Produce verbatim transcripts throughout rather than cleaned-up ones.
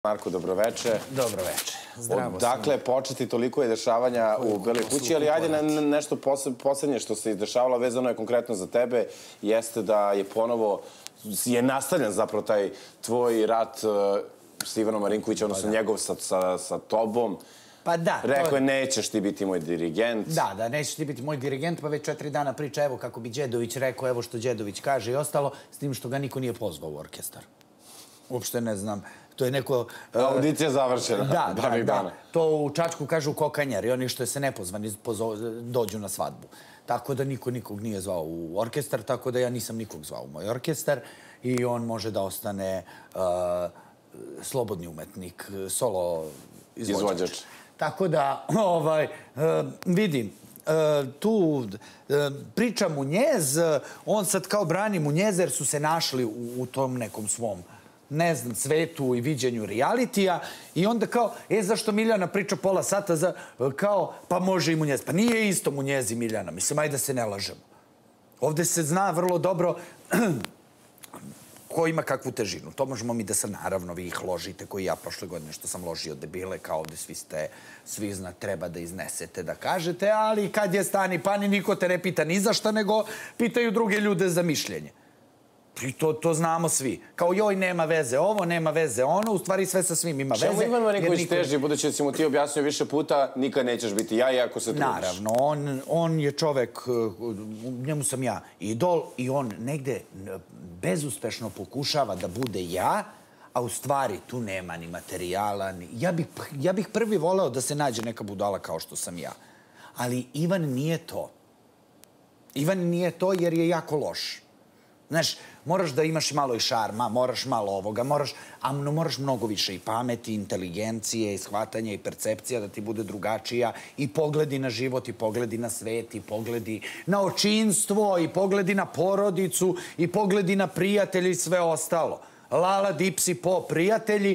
Marko, dobroveče. Dobroveče. Zdravo. Dakle, početi toliko je dešavanja u Beloj kući, ali ajde na nešto poslednje što se izdešavalo, vezano je konkretno za tebe, jeste da je ponovo, je nastavljen zapravo taj tvoj rat s Ivanom Marinkovićem, odnosno njegov sa tobom. Pa da. Rekao je, nećeš ti biti moj dirigent. Da, da, nećeš ti biti moj dirigent, pa već četiri dana priča, evo kako bi Đedović rekao, evo što Đedović kaže i ostalo, s tim što ga niko nije pozvao u orkestar. Uopšte ne znam. To je neko... Audicija završena. Da, da, da. To u Čačku kažu kokanjar i oni što se nepozvani dođu na svadbu. Tako da niko nikog nije zvao u orkestar, tako da ja nisam nikog zvao u moj orkestar i on može da ostane slobodni umetnik, solo izvođač. Tako da, vidim, tu priča Munjez, on sad kao brani Munjeza jer su se našli u tom nekom svom, ne znam, svetu i viđenju realitija i onda kao, e, zašto Miljana priča pola sata za, kao, pa može i Munjez. Pa nije isto Munjez i Miljana, mislim, ajde da se ne lažemo. Ovde se zna vrlo dobro ko ima kakvu težinu. To možemo mi da se, naravno, vi ih ložite, koji ja prošle godine što sam ložio debile, kao ovde svi ste, svi zna, treba da iznesete, da kažete, ali kad je stani pani, niko te ne pita ni za šta, nego pitaju druge ljude za mišljenje. I to znamo svi. Kao joj, nema veze ovo, nema veze ono, u stvari sve sa svim ima veze. Čemu Ivan Marinković teži, budući da si mu ti objasnio više puta, nikad nećeš biti ja, iako se trudiš? Naravno, on je čovek, njemu sam ja idol i on negde bezuspešno pokušava da bude ja, a u stvari tu nema ni materijala. Ja bih prvi voleo da se nađe neka budala kao što sam ja. Ali Ivan nije to. Ivan nije to jer je jako loš. Znaš, moraš da imaš malo i šarma, moraš malo ovoga, moraš, a moraš mnogo više i pameti, inteligencije, i shvatanja, i percepcija da ti bude drugačija, i pogledi na život, i pogledi na svet, i pogledi na očinstvo, i pogledi na porodicu, i pogledi na prijatelji i sve ostalo. Lala, dipsi, po, prijatelji,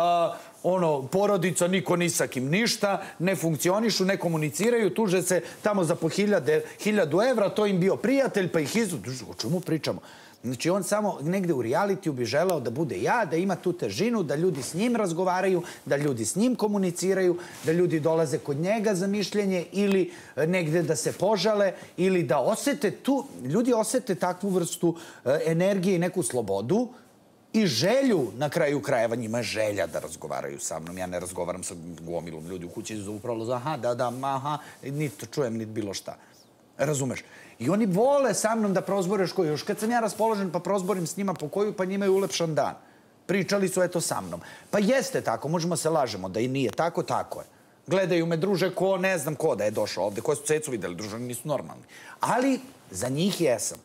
ono, porodica, niko ni sa kim ništa, ne funkcionišu, ne komuniciraju, tuže se tamo za po hiljadu evra, to im bio prijatelj, pa ih izdu. O čemu pričamo? Znači, on samo negde u realitiju bi želeo da bude ja, da ima tu težinu, da ljudi s njim razgovaraju, da ljudi s njim komuniciraju, da ljudi dolaze kod njega za mišljenje ili negde da se požale ili da osete tu, ljudi osete takvu vrstu energije i neku slobodu i želju, na kraju krajeva, njima je želja da razgovaraju sa mnom. Ja ne razgovaram sa gomilom ljudi u kući, upravo za aha, da, da, aha, niti to čujem, niti bilo šta. Razumeš? I oni vole sa mnom da prozboreš koju. Još kad sam ja raspoložen pa prozborim s njima po koju, pa njima je ulepšan dan. Pričali su eto sa mnom. Pa jeste tako, možemo se lažemo da i nije tako, tako je. Gledaju me, druže, ko, ne znam ko da je došao ovde, koje su cecu videli, druže, nisu normalni. Ali za njih jesam.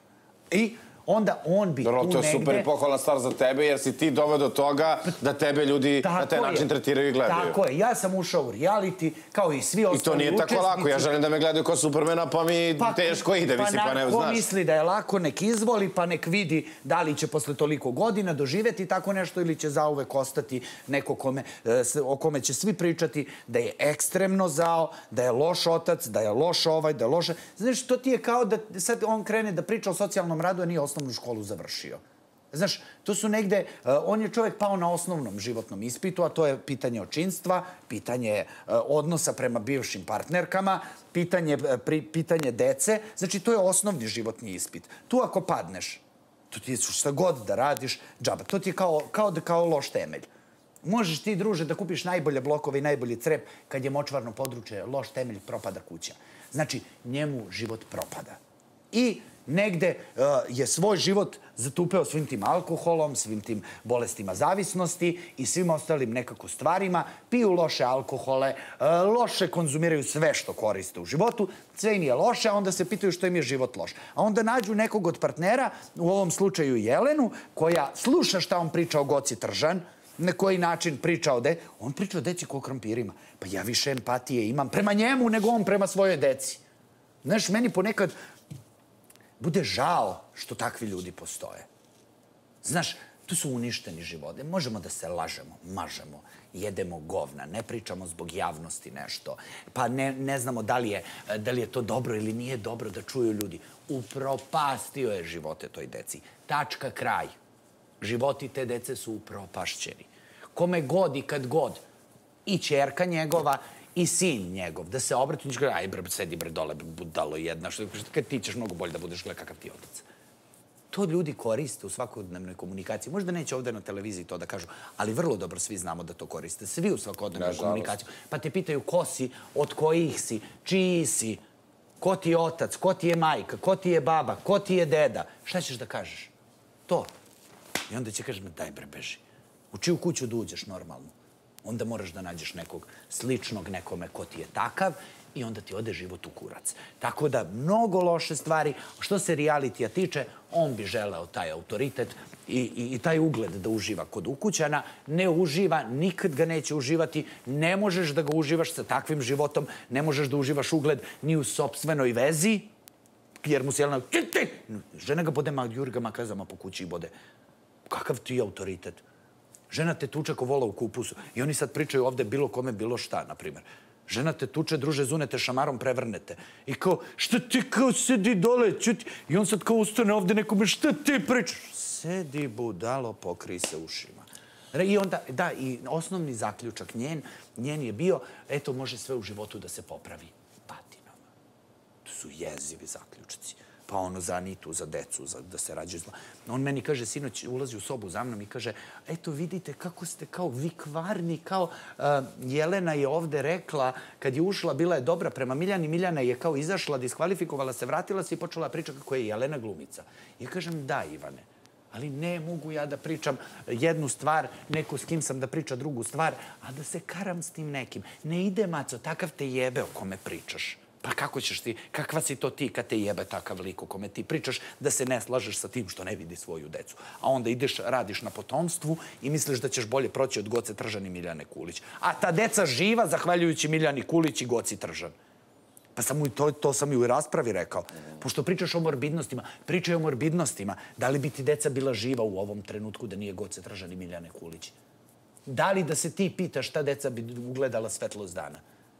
I onda on bi tu negde... To je super i pohvalna stvar za tebe, jer si ti doveo do toga da tebe ljudi na taj način tretiraju i gledaju. Tako je. Ja sam ušao u reality, kao i svi ostali učesnici. I to nije tako lako. Ja želim da me gledaju kao Supermana, pa mi teško ide, mislim, pa ne znaš. Ko misli da je lako, nek izvoli, pa nek vidi da li će posle toliko godina doživeti tako nešto ili će zauvek ostati neko o kome će svi pričati da je ekstremno zao, da je loš otac, da je loš ovaj, da je loš... Znaš, to ti je kao da sad on krene da priča o socijalnom radu, a nije osnovnu školu završio. Znaš, to su negde, on je čovjek pao na osnovnom životnom ispitu, a to je pitanje očinstva, pitanje odnosa prema bivšim partnerkama, pitanje dece. Znači, to je osnovni životni ispit. Tu ako padneš, to ti je šta god da radiš, džaba. To ti je kao da kao loš temelj. Možeš ti, druže, da kupiš najbolje blokove i najbolji crep, kad je močvarno područje, loš temelj, propada kuća. Znači, njemu život propada. I negde je svoj život zatupeo svim tim alkoholom, svim tim bolestima zavisnosti i svim ostalim nekako stvarima. Piju loše alkohole, loše konzumiraju sve što koriste u životu, sve im je loše, a onda se pitaju što im je život loš. A onda nađu nekog od partnera, u ovom slučaju Jelenu, koja sluša šta on priča o Goci Tržan, na koji način priča o deci. On priča o deci ko o krompirima. Pa ja više empatije imam prema njemu nego on prema svojoj deci. Znaš, meni ponekad bude žao što takvi ljudi postoje. Znaš, tu su uništeni živote. Možemo da se lažemo, mažemo, jedemo govna, ne pričamo zbog javnosti nešto, pa ne znamo da li je to dobro ili nije dobro da čuju ljudi. Upropastio je živote toj deci. Tačka, kraj. Životi te dece su upropašćeni. kome god i kad god, i ćerka njegova, i sin njegov, da se obrati, i kaže, aj bre, sedi bre dole, budalo jedna, što kad ti ćeš mnogo bolje da budeš gleda kakav ti otac. To ljudi koriste u svakodnevnoj komunikaciji. Možda neće ovde na televiziji to da kažu, ali vrlo dobro svi znamo da to koriste. Svi u svakodnevnoj komunikaciji. Pa te pitaju ko si, od kojih si, čiji si, ko ti je otac, ko ti je majka, ko ti je baba, ko ti je deda. Šta ćeš da kažeš? To. I onda će kažeš, daj bre, beži. U čiju kuću da uđeš normalno? Onda moraš da nađeš nekog sličnog nekome ko ti je takav i onda ti ode život u kurac. Tako da, mnogo loše stvari. Što se realitija tiče, on bi želeo taj autoritet i, i, i taj ugled da uživa kod ukućana. Ne uživa, nikad ga neće uživati. Ne možeš da ga uživaš sa takvim životom. Ne možeš da uživaš ugled ni u sopstvenoj vezi, jer mu se jelena... Žena ga bode Jurga makazama po kući i bode. Kakav ti je autoritet? Žena te tuče ko vola u kupusu. I oni sad pričaju ovde bilo kome, bilo šta, na primjer. Žena te tuče, druže, zunete, šamarom prevrnete. I kao, šta ti kao sedi dole, čuti? I on sad kao ustane ovde nekome, šta ti pričaš? Sedi budalo, pokrij se ušima. I onda, da, i osnovni zaključak njen, njen je bio, eto, može sve u životu da se popravi batinama. To su jezivi zaključci. Pa ono za Anitu, za decu, da se rađaju zla. On meni kaže, sinoć ulazi u sobu za mnom i kaže, eto vidite kako ste kao vi kvarni, kao Jelena je ovde rekla, kad je ušla, bila je dobra prema Miljani, Miljana je kao izašla, diskvalifikovala se, vratila se i počela priča kako je Jelena glumica. I kažem, da Ivane, ali ne mogu ja da pričam jednu stvar, neko s kim sam da priča drugu stvar, a da se karam s tim nekim. Ne ide, maco, takav te jebe o kome pričaš. Pa kako ćeš ti, kakva si to ti kad te jebe takav lik o kome ti pričaš da se ne slažeš sa tim što ne vidi svoju decu. A onda ideš, radiš na potomstvu i misliš da ćeš bolje proći od Goce Tržan i Miljane Kulić. A ta deca živa zahvaljujući Miljani Kulić i Goci Tržan. Pa sam mu to, to sam i u raspravi rekao. Pošto pričaš o morbidnostima, pričaj o morbidnostima. Da li bi ti deca bila živa u ovom trenutku da nije Goce Tržan i Miljane Kulić? Da li da se ti pitaš šta deca bi ugledala svetlost dana?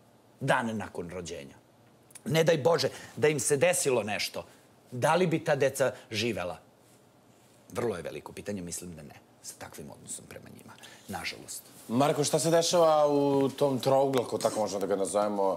Dan nakon rođenja. Ne daj Bože da im se desilo nešto. Da li bi ta deca živela? Vrlo je veliko pitanje, mislim da ne. Sa takvim odnosom prema njima. Nažalost. Marko, šta se dešava u tom trouglu, ako tako možemo da ga nazovemo,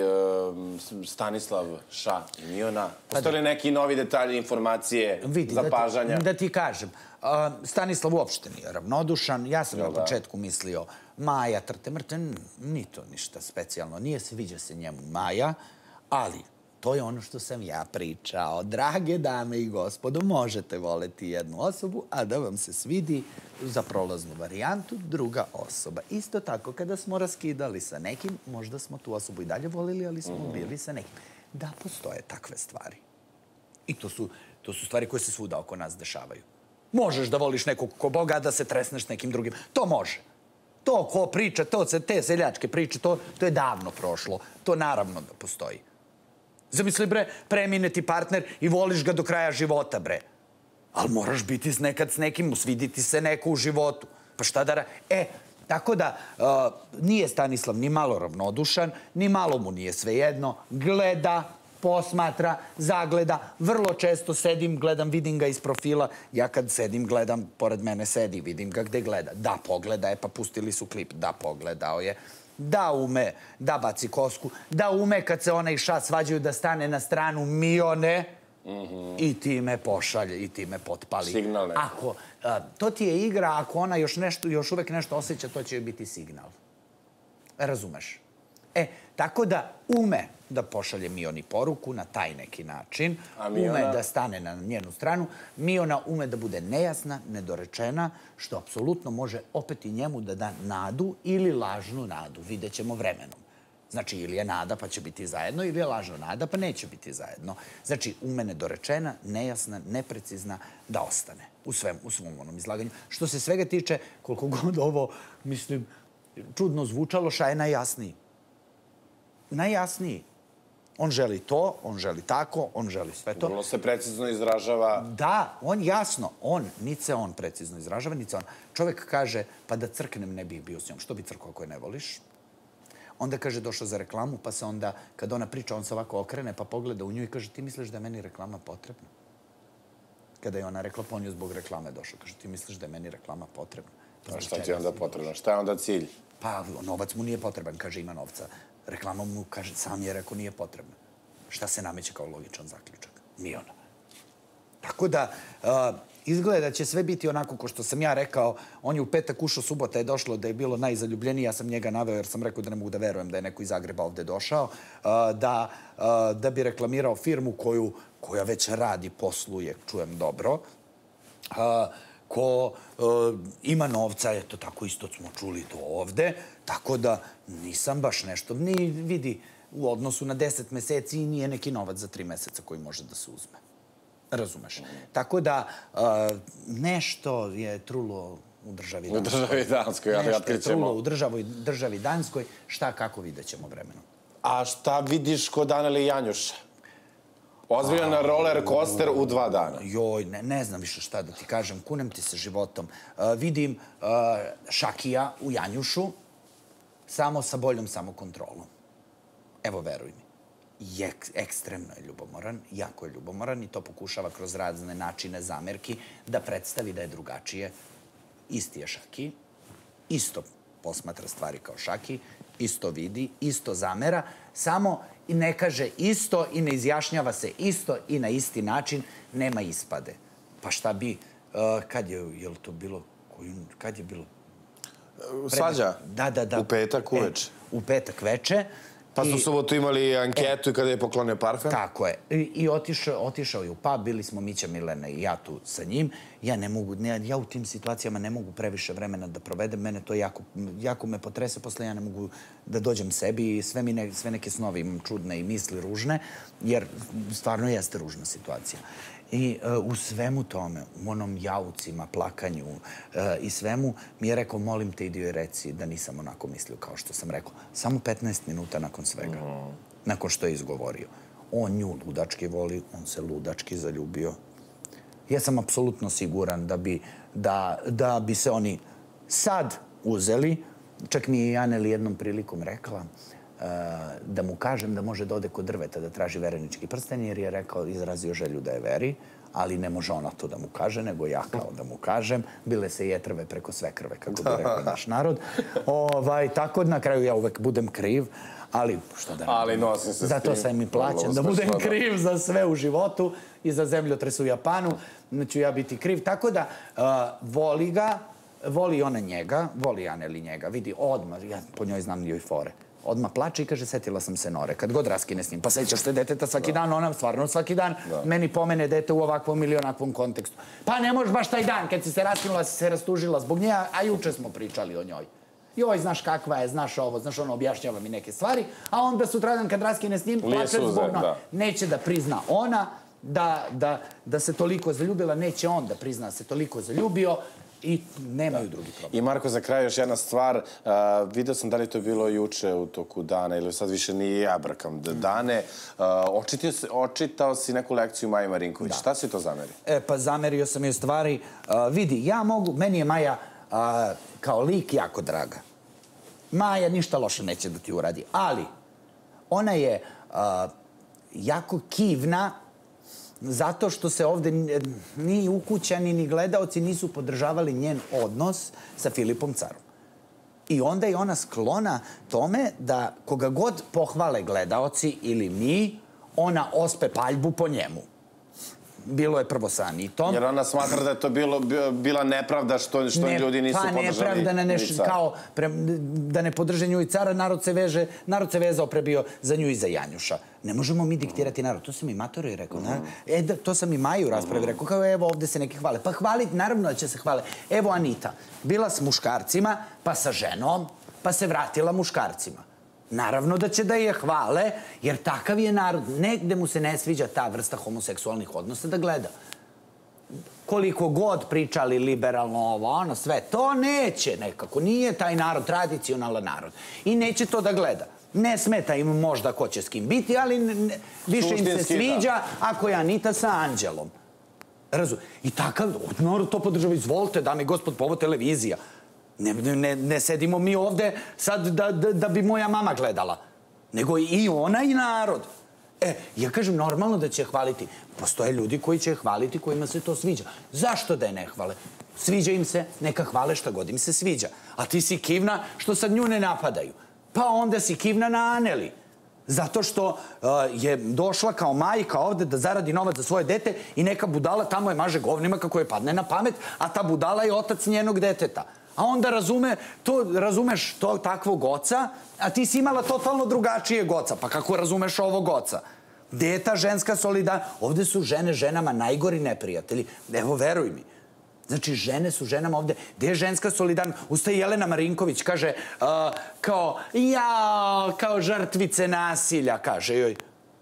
Stanislav, Ša i Miona? Postoje li neki novi detalji, informacije, zapažanja? Da ti kažem, Stanislav uopšte nije ravnodušan. Ja sam na početku mislio Maja trte mrte, ni to ništa specijalno. Nije sviđa se njemu Maja, ali to je ono što sam ja pričao. Drage dame i gospodo, možete voleti jednu osobu, a da vam se svidi za prolaznu varijantu druga osoba. Isto tako, kada smo raskidali sa nekim, možda smo tu osobu i dalje volili, ali smo bili sa nekim. Da, postoje takve stvari. I to su, to su stvari koje se svuda oko nas dešavaju. Možeš da voliš nekog ko Boga, a da se tresneš s nekim drugim. To može. To ko priča, to te seljačke priče, to, to je davno prošlo. To naravno da postoji. Zamisli, bre, premine ti partner i voliš ga do kraja života, bre. Ali moraš biti nekad s nekim, sviditi se neko u životu. Pa šta da... E, tako da, nije Stanislav ni malo ravnodušan, ni malo mu nije svejedno. Gleda, posmatra, zagleda. Vrlo često sedim, gledam, vidim ga iz profila. Ja kad sedim, gledam, pored mene sedi, vidim ga gde gleda. Da, pogleda je, pa pustili su klip. Da, pogledao je. Da ume da baci kosku, da ume kad se ona i Ša svađaju da stane na stranu Mione i ti me pošalje, i ti me potpali. Signal neko. Ako, to ti je igra, ako ona još, nešto, još uvek nešto osjeća, to će joj biti signal. Razumeš? E, tako da ume da pošalje Mioni poruku na taj neki način, ume da stane na njenu stranu, Miona ume da bude nejasna, nedorečena, što apsolutno može opet i njemu da da nadu ili lažnu nadu. Vidjet ćemo vremenom. Znači, ili je nada pa će biti zajedno, ili je lažna nada pa neće biti zajedno. Znači, ume nedorečena, nejasna, neprecizna, da ostane u svem, u svom onom izlaganju. Što se svega tiče, koliko god ovo, mislim, čudno zvučalo, Ša je najjasniji. Najjasniji. On želi to, on želi tako, on želi sve to. Vrlo se precizno izražava. Da, on jasno, on, niti se on precizno izražava, niti se on. Čovjek kaže, pa da crknem ne bih bio s njom. Što bi crkao ako je ne voliš? Onda kaže, došao za reklamu, pa se onda, kad ona priča, on se ovako okrene, pa pogleda u nju i kaže, ti misliš da je meni reklama potrebna? Kada je ona rekla, pa on je zbog reklame došao. Kaže, ti misliš da je meni reklama potrebna? A šta ti je onda potrebno? Šta je onda cilj? Pa, novac mu nije potreban, kaže, ima novca. Reklama mu, kaže, sam je rekao, nije potrebna. Šta se nameće kao logičan zaključak? Nije ona. Tako da, izgleda da će sve biti onako ko što sam ja rekao. On je u petak ušao, subota je došlo da je bilo najzaljubljeniji. Ja sam njega naveo jer sam rekao da ne mogu da verujem da je neko iz Zagreba ovde došao. Da bi reklamirao firmu koja već radi, posluje, čujem dobro. Ko ima novca, eto tako isto smo čuli to ovde. Tako da nisam baš nešto, ni vidi, u odnosu na deset meseci nije neki novac za tri meseca koji može da se uzme. Razumeš? Tako da nešto je trulo u državi Danskoj. U državi Danskoj, ali otkrićemo. Nešto je trulo u državi Danskoj. Šta, kako vidjet ćemo vremenom. A šta vidiš kod Aneli Janjuša? Ozbiljan roller coaster u dva dana. Joj, ne znam više šta da ti kažem. Kunem ti se životom. Vidim Šakija u Janjušu samo sa boljom samokontrolom. Evo, veruj mi. Ekstremno je ljubomoran, jako je ljubomoran i to pokušava kroz razne načine zamerki da predstavi da je drugačije. Isti je Šaki, isto posmatra stvari kao Šaki, isto vidi, isto zamera, samo i ne kaže isto i ne izjašnjava se isto i na isti način, nema ispade. Pa šta bi, kad je, je li to bilo, kad je bilo? Svađa? Da, da, da. U petak uveče? U petak veče. Pa smo subotu imali anketu i kada je poklonio parfem? Tako je. I otišao je u pub, bili smo Mića, Milena i ja tu sa njim. Ja ne mogu, ja u tim situacijama ne mogu previše vremena da provedem. Mene to jako me potrese, posle ja ne mogu da dođem sebi i sve neke snovi imam čudne i misli ružne, jer stvarno jeste ružna situacija. I u svemu tome, u onom jaucima, plakanju i svemu, mi je rekao, molim te, idi joj reci da nisam onako mislio kao što sam rekao. Samo petnaest minuta nakon svega, nakon što je izgovorio. On nju ludački voli, on se ludački zaljubio. Ja sam apsolutno siguran da bi se oni sad uzeli, čak mi je Aneli jednom prilikom rekla, da mu kažem da može da ode kod drveta da traži verenički prsten, jer je rekao, izrazio želju da je veri, ali ne može ona to da mu kaže, nego ja kao da mu kažem. Bile se jetrve preko sve krve, kako bi rekao naš narod. Tako na kraju ja uvek budem kriv, ali što da ne... Ali nosim se s tim. Zato sam i plaćen, da budem kriv za sve u životu i za zemljotres u Japanu, ću ja biti kriv. Tako da, voli ga, voli ona njega, voli Aneli njega, vidi odmah, ja po njoj znam joj fore. Odmah plače i kaže, setila sam se Nore. Kad god raskine s njim, pa sećaš te deteta svaki dan, ona stvarno svaki dan meni pomene dete u ovakvom ili onakvom kontekstu. Pa ne možeš baš taj dan, kad si se raskinula, si se rastužila zbog nje, a juče smo pričali o njoj. Joj, znaš kakva je, znaš ovo, znaš ono, objašnjava mi neke stvari, a onda sutradan kad raskine s njim, plače zbog nje. Neće da prizna ona da se toliko zaljubila, neće on da prizna da se toliko zaljubio, i nemaju drugi problem. I Marko, za kraj još jedna stvar. Video sam da li to bilo juče u toku dana ili sad više nije ja brkam dane. Očitao si neku lekciju Maji Marinković. Šta si to zamerio? E, pa zamerio sam je stvari. Vidi, ja mogu, meni je Maja kao lik jako draga. Maja ništa loše neće da ti uradi, ali ona je jako kivna zato što se ovde ni ukućani ni gledaoci nisu podržavali njen odnos sa Filipom Carom. I onda je ona sklona tome da koga god pohvale gledaoci ili mi, ona ospe paljbu po njemu. Bilo je prvo sa Anitom. Jer ona smatra da je to bila nepravda što ljudi nisu podržali Nju i Cara. Pa nepravda kao da ne podrže Nju i Cara, narod se vezao prebio za Nju i za Janjuša. Ne možemo mi diktirati narod. To sam i Matori rekao. E, to sam i Maju u raspravi rekao. Kao, evo, ovde se neki hvale. Pa hvaliti, naravno da će se hvale. Evo Anita, bila s muškarcima, pa sa ženom, pa se vratila muškarcima. Naravno da će da je hvale, jer takav je narod. Negde mu se ne sviđa ta vrsta homoseksualnih odnosa da gleda. Koliko god pričali liberalno ovo, ono, sve, to neće nekako. Nije taj narod tradicionalan narod. I neće to da gleda. Ne smeta im možda ko će s kim biti, ali više im se sviđa ako je Anita sa Anđelom. Razumiješ? I takav, narod to podržava, izvolite, dame i gospod, po ovo televizija. Ne sedimo mi ovde sad da bi moja mama gledala, nego i ona i narod. E, ja kažem, normalno da će je hvaliti. Postoje ljudi koji će je hvaliti, kojima se to sviđa. Zašto da je ne hvale? Sviđa im se, neka hvale šta god im se sviđa. A ti si kivna što sad nju ne napadaju. Pa onda si kivna na Aneli. Zato što je došla kao majka ovde da zaradi novac za svoje dete i neka budala tamo je maže govnima kako je padne na pamet, a ta budala je otac njenog deteta. A onda razume, to, razumeš to takvog oca, a ti si imala totalno drugačijeg oca. Pa kako razumeš ovog oca? Gde je ta ženska solidarnost? Ovde su žene ženama najgori neprijatelji. Evo, veruj mi. Znači, žene su ženama ovde. Gde je ženska solidarnost? Ustaje Jelena Marinković, kaže, kao, ja, kao žrtvice nasilja, kaže joj.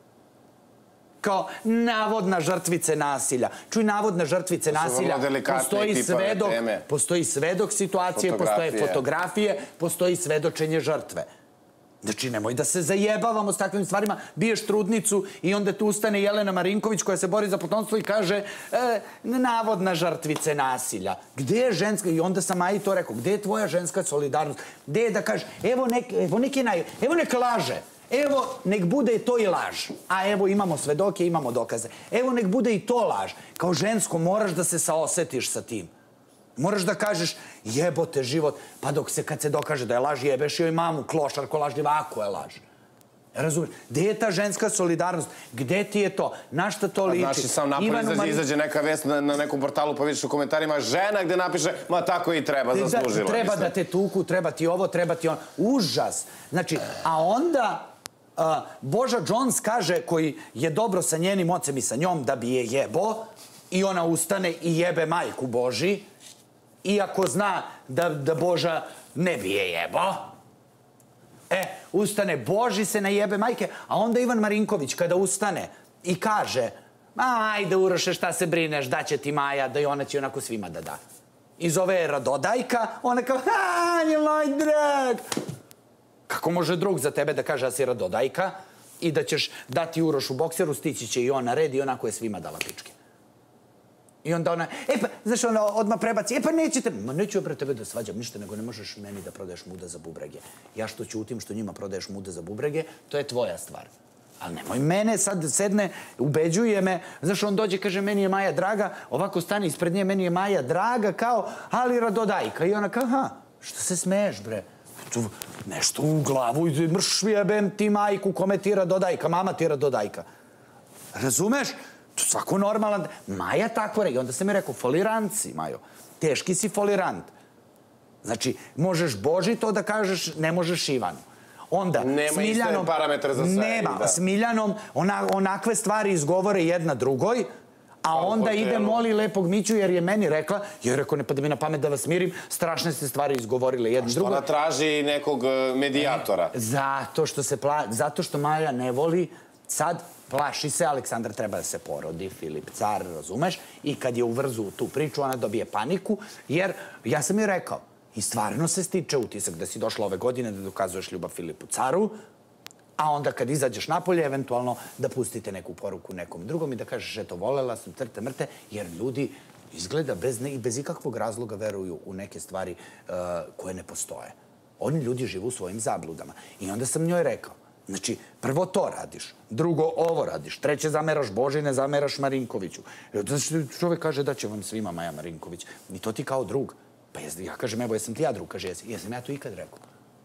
Kao navodna žrtvice nasilja. Čuj, navodna žrtvice nasilja. Postoji svedok, postoji svedok situacije, postoje fotografije, postoji svedočenje žrtve. Znači, nemoj da se zajebavamo s takvim stvarima. Biješ trudnicu i onda tu ustane Jelena Marinković koja se bori za potomstvo i kaže navodna žrtvice nasilja. Gde je ženska? I onda sam Maji to rekao. Gde je tvoja ženska solidarnost? Gde je da kaže, evo neki naj... Evo nek laže. Evo, nek bude to i laž. A evo, imamo svedoke, imamo dokaze. Evo, nek bude i to laž. Kao žensko moraš da se saosetiš sa tim. Moraš da kažeš, jebote život, pa dok se, kad se dokaže da je laž, jebeš joj mamu, klošarko lažljiva, ako je laž. Razumiješ? Gde je ta ženska solidarnost? Gde ti je to? Na šta to liči? Znaš, i sam napolje izađe neka vest na nekom portalu, pa vidiš u komentarima žena gde napiše, ma tako i treba, zaslužila. Treba da te tuku, treba ti ovo, treba ti ono. Užas. Znači, a onda Boža Jones kaže, koji je dobro sa njenim ocem i sa njom, da bi je jebo, i ona ustane i jebe majku Boži, iako zna da Boža ne bi je jebo. E, ustane, Boži se najebe majke, a onda Ivan Marinković kada ustane i kaže, ajde Uroše, šta se brineš, daće ti Maja, da i ona će onako svima da da. I zove je Radodajka, ona kao, ha, je moj drag. Kako može drug za tebe da kaže da si Radodajka i da ćeš dati Urošu bokseru, stići će i on na red i onako je svima dala pičke. I onda ona, e pa, znaš, ona odmah prebaci, e pa nećete, ma neću ja pre tebe da svađam ništa, nego ne možeš meni da prodaješ muda za bubrege. Ja što ćutim što njima prodaješ muda za bubrege, to je tvoja stvar. Ali nemoj mene sad sedne, ubeđuje me, znaš, on dođe, kaže, meni je Maja draga, ovako stane ispred nje, meni je Maja draga, kao, ali Radodajka. I ona kao, aha, što se smeješ, bre? Nešto u glavu, mrš jebem ti majku, kome ti Radodajka, mama ti Radodajka. Razumeš? Svako normalan... Maja tako re... I onda sam mi rekao, folirant si, Majo. Teški si folirant. Znači, možeš Boži to da kažeš, ne možeš Ivanu. Onda, nema iste parametra za sve. Nema. S Miljanom onakve stvari izgovore jedna drugoj, a onda ide moli lepog Miću jer je meni rekla, jer je rekao, ne pada mi na pamet da vas mirim, strašne ste stvari izgovorile jedna drugoj. A što ona traži nekog medijatora? Zato što se zato što Maja ne voli sad... Plaši se, Aleksandar treba da se porodi, Filip car, razumeš? I kad je uvrzu tu priču, ona dobije paniku, jer ja sam joj rekao, i stvarno se stiče utisak da si došla ove godine da dokazuješ ljubav Filipu caru, a onda kad izađeš napolje, eventualno da pustite neku poruku nekom drugom i da kažeš, eto, volela sam, trte, mrte, jer ljudi izgleda bez ikakvog razloga veruju u neke stvari koje ne postoje. Oni ljudi žive u svojim zabludama. I onda sam njoj rekao, znači, prvo to radiš, drugo ovo radiš, treće zameraš Boži, ne zameraš Marinkoviću. Znači, čovjek kaže da će vam svima Maja Marinković. I to ti kao drug. Pa ja kažem, evo, jesam ti ja drug, kaže, jesam ja to ikad rekao.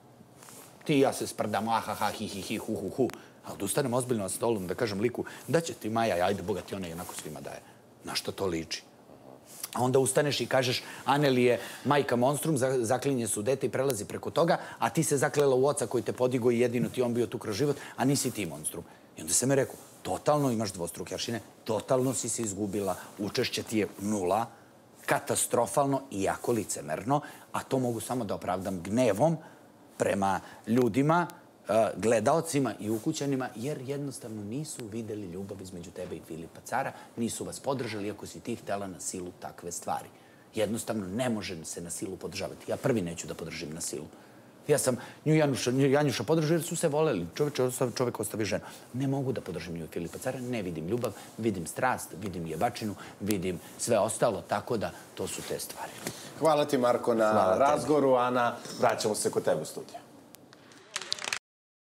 Ti i ja se sprdamo, ahaha, hi, hi, hi, hu, hu, hu. Ali da ustanem ozbiljno na stolu, da kažem liku, da će ti Maja, ajde, Boga ti ona jednako svima daje. Na što to liči? A onda ustaneš i kažeš, Aneli je majka monstrum, zaklinje su dete i prelazi preko toga, a ti se zaklela u oca koji te podigo i jedino ti on bio tu kroz život, a nisi ti monstrum. I onda sam mi rekao, totalno imaš dvostruke aršine, totalno si se izgubila, učešće ti je nula, katastrofalno i jako licemerno, a to mogu samo da opravdam gnevom prema ljudima, gledaocima i ukućanima, jer jednostavno nisu videli ljubav između tebe i Filipa cara, nisu vas podržali, iako si ti htela na silu takve stvari. Jednostavno ne može se na silu podržavati. Ja prvi neću da podržim na silu. Ja sam nju Janjuša podržao jer su se voleli. Čovjek ostavi ženu. Ne mogu da podržim nju Filipa cara, ne vidim ljubav, vidim strast, vidim jebačinu, vidim sve ostalo, tako da to su te stvari. Hvala ti, Marko, na razgovoru. Ana, vraćamo se kod tebe u studiju.